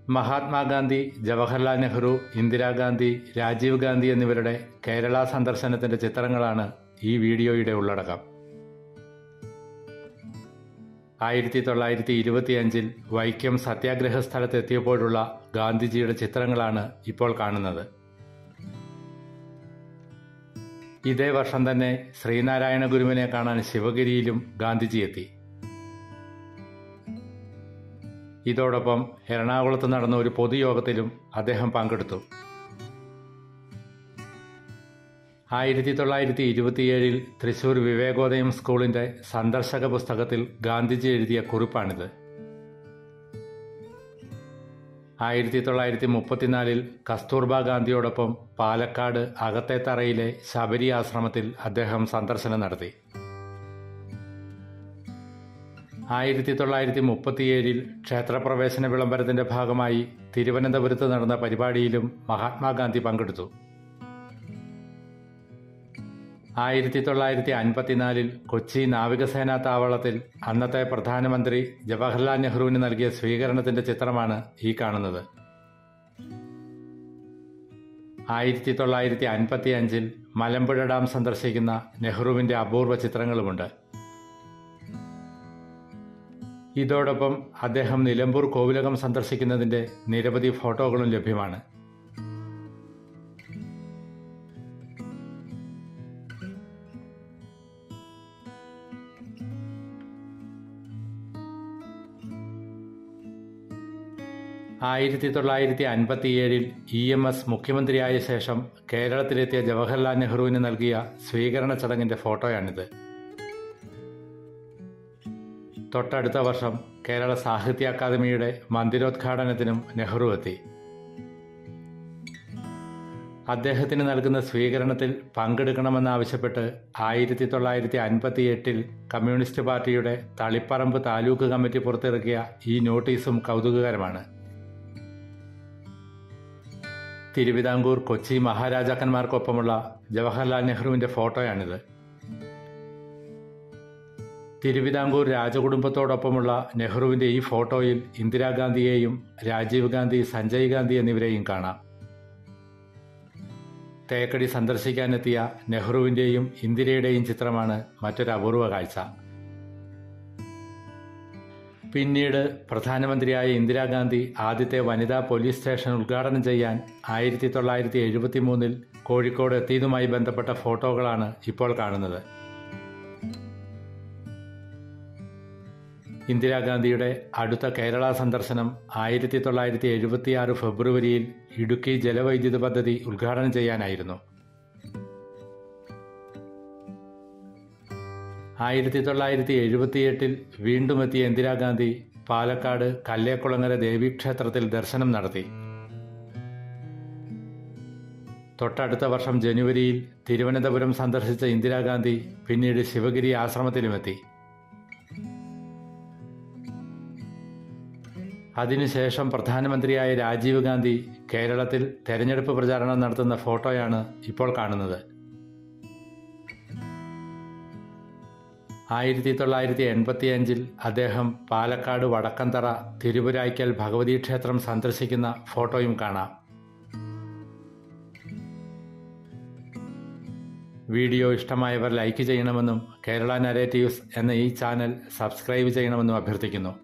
മഹാത്മാഗാന്ധി, ജവഹർലാൽ നെഹ്റു, ഇന്ദിരാഗാന്ധി, രാജീവ് ഗാന്ധി എന്നിവരുടെ കേരള സന്ദർശനത്തിന്റെ ചിത്രങ്ങളാണ് ഈ വീഡിയോയുടെ ഉള്ളടക്കം. 1925 വൈക്കം സത്യാഗ്രഹ സ്ഥലത്തെത്തിയപ്പോഴുള്ള ഗാന്ധിജിയുടെ ചിത്രങ്ങളാണ് ഇപ്പോൾ കാണുന്നത്. ഇതേ വർഷം തന്നെ ശ്രീനാരായണ ഗുരുവിനെ കാണാൻ ശിവഗിരിയിലും ഗാന്ധിജി എത്തി. ഇതോടൊപ്പം എറണാകുളത്ത് നടന്ന ഒരു പൊതുയോഗത്തിലും അദ്ദേഹം പങ്കെടുത്തു. 1927 തൃശൂർ വിവേകോദയം സ്കൂളിന്റെ സന്ദർശക പുസ്തകത്തിൽ ഗാന്ധിജി എഴുതിയ കുറിപ്പാണിത്. 1934 കസ്തൂർബ ഗാന്ധിയോടൊപ്പം പാലക്കാട് അകത്തേത്തറയിലെ ശബരി ആശ്രമത്തിൽ അദ്ദേഹം സന്ദർശനം നടത്തി. 1937 ക്ഷേത്രപ്രവേശന വിളംബരത്തിന്റെ ഭാഗമായി തിരുവനന്തപുരത്ത് നടന്ന പരിപാടിയിലും മഹാത്മാഗാന്ധി പങ്കെടുത്തു. 1954 കൊച്ചി നാവികസേനാ താവളത്തിൽ അന്നത്തെ പ്രധാനമന്ത്രി ജവഹർലാൽ നെഹ്റുവിന് നൽകിയ സ്വീകരണത്തിന്റെ ചിത്രമാണ് ഈ കാണുന്നത്. 1955 മലമ്പുഴ ഡാം സന്ദർശിക്കുന്ന നെഹ്റുവിന്റെ അപൂർവ ചിത്രങ്ങളുമുണ്ട്. ഇതോടൊപ്പം അദ്ദേഹം നിലമ്പൂർ കോവിലകം സന്ദർശിക്കുന്നതിന്റെ നിരവധി ഫോട്ടോകളും ലഭ്യമാണ്. ആയിരത്തി 1957 EMS മുഖ്യമന്ത്രിയായ ശേഷം കേരളത്തിലെത്തിയ ജവഹർലാൽ നെഹ്റുവിന് നൽകിയ സ്വീകരണ ചടങ്ങിന്റെ ഫോട്ടോയാണിത്. തൊട്ടടുത്ത വർഷം കേരള സാഹിത്യ അക്കാദമിയുടെ മന്ദിരോദ്ഘാടനത്തിനും നെഹ്റു എത്തി. അദ്ദേഹത്തിന് നൽകുന്ന സ്വീകരണത്തിൽ പങ്കെടുക്കണമെന്നാവശ്യപ്പെട്ട് 1958 കമ്മ്യൂണിസ്റ്റ് പാർട്ടിയുടെ തളിപ്പറമ്പ് താലൂക്ക് കമ്മിറ്റി പുറത്തിറക്കിയ ഈ നോട്ടീസും കൗതുകകരമാണ്. തിരുവിതാംകൂർ, കൊച്ചി മഹാരാജാക്കന്മാർക്കൊപ്പമുള്ള ജവഹർലാൽ നെഹ്റുവിന്റെ ഫോട്ടോയാണിത്. തിരുവിതാംകൂർ രാജകുടുംബത്തോടൊപ്പമുള്ള നെഹ്റുവിന്റെ ഈ ഫോട്ടോയിൽ ഇന്ദിരാഗാന്ധിയെയും രാജീവ് ഗാന്ധി, സഞ്ജയ് ഗാന്ധി എന്നിവരെയും കാണാം. തേക്കടി സന്ദർശിക്കാനെത്തിയ നെഹ്റുവിന്റെയും ഇന്ദിരയുടെയും ചിത്രമാണ് മറ്റൊരു അപൂർവ കാഴ്ച. പിന്നീട് പ്രധാനമന്ത്രിയായ ഇന്ദിരാഗാന്ധി ആദ്യത്തെ വനിതാ പോലീസ് സ്റ്റേഷൻ ഉദ്ഘാടനം ചെയ്യാൻ 1973 കോഴിക്കോട് എത്തിയതുമായി ബന്ധപ്പെട്ട ഫോട്ടോകളാണ് ഇപ്പോൾ കാണുന്നത്. ഇന്ദിരാഗാന്ധിയുടെ അടുത്ത കേരള സന്ദർശനം 1976 ഫെബ്രുവരിയിൽ ഇടുക്കി ജലവൈദ്യുത പദ്ധതി ഉദ്ഘാടനം ചെയ്യാനായിരുന്നു. 1978 വീണ്ടും എത്തിയ ഇന്ദിരാഗാന്ധി പാലക്കാട് കല്ലേക്കുളങ്ങര ദേവീക്ഷേത്രത്തിൽ ദർശനം നടത്തി. തൊട്ടടുത്ത വർഷം ജനുവരിയിൽ തിരുവനന്തപുരം സന്ദർശിച്ച ഇന്ദിരാഗാന്ധി പിന്നീട് ശിവഗിരി ആശ്രമത്തിലുമെത്തി. അതിനുശേഷം പ്രധാനമന്ത്രിയായ രാജീവ് ഗാന്ധി കേരളത്തിൽ തെരഞ്ഞെടുപ്പ് പ്രചാരണം നടത്തുന്ന ഫോട്ടോയാണ് ഇപ്പോൾ കാണുന്നത്. 1985 അദ്ദേഹം പാലക്കാട് വടക്കന്തറ തിരുവരായ്ക്കൽ ഭഗവതി ക്ഷേത്രം സന്ദർശിക്കുന്ന ഫോട്ടോയും കാണാം. വീഡിയോ ഇഷ്ടമായവർ ലൈക്ക് ചെയ്യണമെന്നും കേരള നരേറ്റീവ്സ് എന്ന ഈ ചാനൽ സബ്സ്ക്രൈബ് ചെയ്യണമെന്നും അഭ്യർത്ഥിക്കുന്നു.